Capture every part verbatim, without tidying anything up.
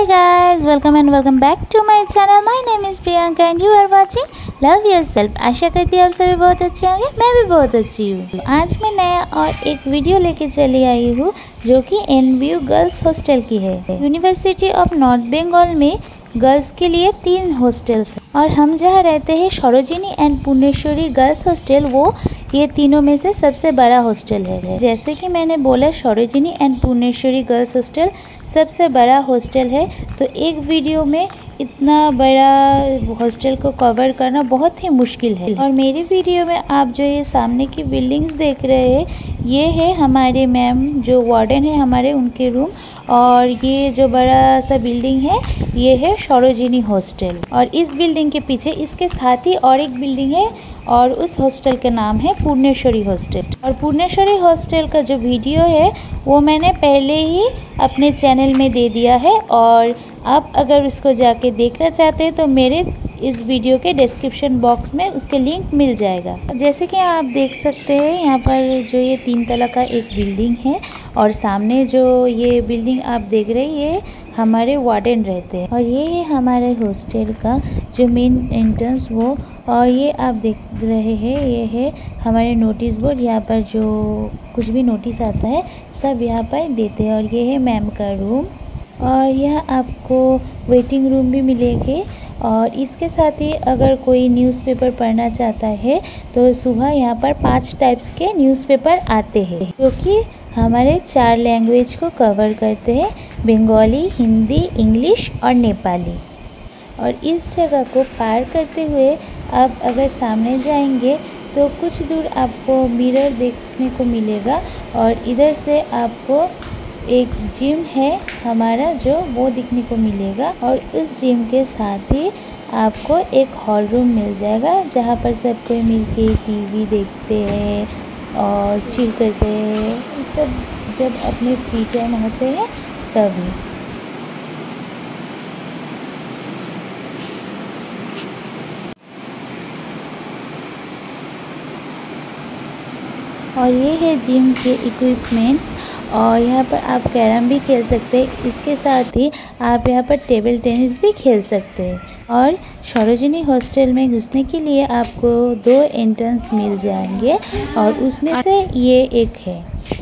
guys, welcome and welcome back to my channel. My name is Priyanka and you are watching Love Yourself। आशा करती हूँ आप सभी बहुत अच्छे होंगे, मैं भी बहुत अच्छी हूँ। आज मैं नया और एक वीडियो लेके चली आई हूँ जो कि N B U girls hostel की है। यूनिवर्सिटी ऑफ नॉर्थ बंगाल में गर्ल्स के लिए तीन हॉस्टल्स हैं और हम जहाँ रहते हैं Sarojini and Punyashwari girls hostel, वो ये तीनों में से सबसे बड़ा हॉस्टल है। जैसे कि मैंने बोला Sarojini and Punyashwari girls hostel सबसे बड़ा हॉस्टल है, तो एक वीडियो में इतना बड़ा हॉस्टल को कवर करना बहुत ही मुश्किल है। और मेरी वीडियो में आप जो ये सामने की बिल्डिंग्स देख रहे हैं, ये है हमारे मैम जो वार्डन है हमारे, उनके रूम। और ये जो बड़ा सा बिल्डिंग है ये है सरोजिनी हॉस्टल। और इस बिल्डिंग के पीछे इसके साथ ही और एक बिल्डिंग है और उस हॉस्टल का नाम है पुण्यश्वरी हॉस्टल। और पुण्यश्वरी हॉस्टल का जो वीडियो है वो मैंने पहले ही अपने चैनल में दे दिया है और आप अगर उसको जाके देखना चाहते हैं तो मेरे इस वीडियो के डिस्क्रिप्शन बॉक्स में उसके लिंक मिल जाएगा। जैसे कि आप देख सकते हैं यहाँ पर जो ये तीन तला का एक बिल्डिंग है और सामने जो ये बिल्डिंग आप देख रहे हैं ये हमारे वार्डन रहते हैं। और ये है हमारे हॉस्टल का जो मेन एंट्रेंस वो। और ये आप देख रहे हैं ये है हमारे नोटिस बोर्ड, यहाँ पर जो कुछ भी नोटिस आता है सब यहाँ पर देते हैं। और ये है मैम का रूम और यह आपको वेटिंग रूम भी मिलेगी। और इसके साथ ही अगर कोई न्यूज़पेपर पढ़ना चाहता है तो सुबह यहाँ पर पांच टाइप्स के न्यूज़पेपर आते हैं जो कि हमारे चार लैंग्वेज को कवर करते हैं, बंगाली, हिंदी, इंग्लिश और नेपाली। और इस जगह को पार करते हुए आप अगर सामने जाएंगे तो कुछ दूर आपको मिरर देखने को मिलेगा और इधर से आपको एक जिम है हमारा जो वो दिखने को मिलेगा। और उस जिम के साथ ही आपको एक हॉल रूम मिल जाएगा जहाँ पर सब कोई मिलके टीवी देखते हैं और चिल करते हैं, सब जब अपने फ्री टाइम होते हैं तभी। और ये है जिम के इक्विपमेंट्स और यहाँ पर आप कैरम भी खेल सकते हैं। इसके साथ ही आप यहाँ पर टेबल टेनिस भी खेल सकते हैं। और सरोजिनी हॉस्टल में घुसने के लिए आपको दो एंट्रेंस मिल जाएंगे और उसमें से ये एक है।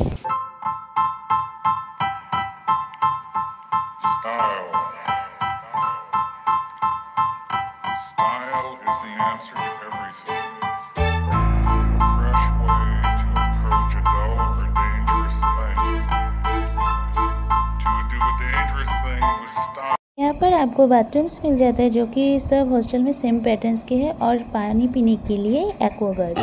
यहाँ पर आपको बाथरूम्स मिल जाता है जो कि सब हॉस्टल में सेम पैटर्न्स के हैं और पानी पीने के लिए Aquaguard.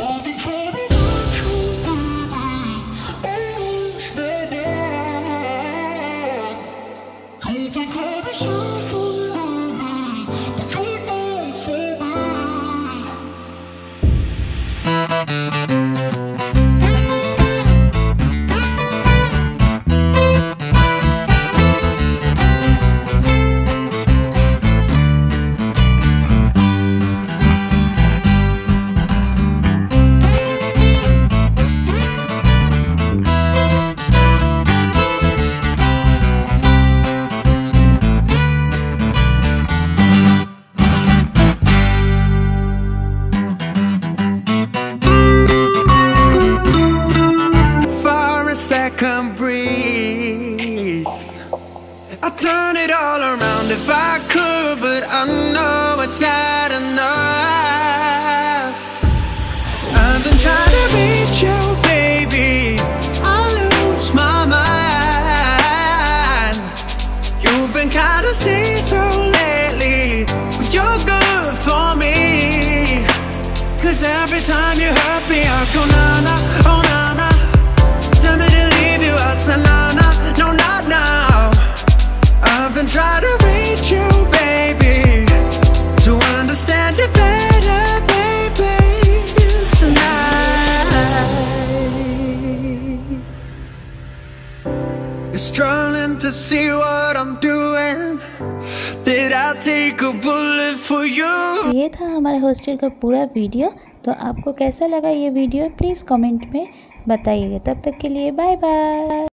Can't breathe. I'd turn it all around if I could, but I know it's not enough. I've been trying to reach you, baby. I lose my mind. You've been kinda see-through lately, but you're good for me. Cause every time you hurt me, I go na-na, oh na-na. Tell me to leave you, I said nah, nah, no, not now. I've been trying to reach you, baby, to understand you better, baby, tonight. You're struggling to see what I'm doing. Did I take a bullet for you? ये था हमारे hostel का पूरा video. तो आपको कैसा लगा ये वीडियो प्लीज़ कमेंट में बताइएगा। तब तक के लिए बाय बाय।